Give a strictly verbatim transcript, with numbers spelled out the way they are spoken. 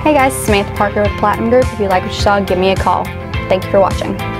Hey guys, Samantha Parker with Platinum Group. If you like what you saw, give me a call. Thank you for watching.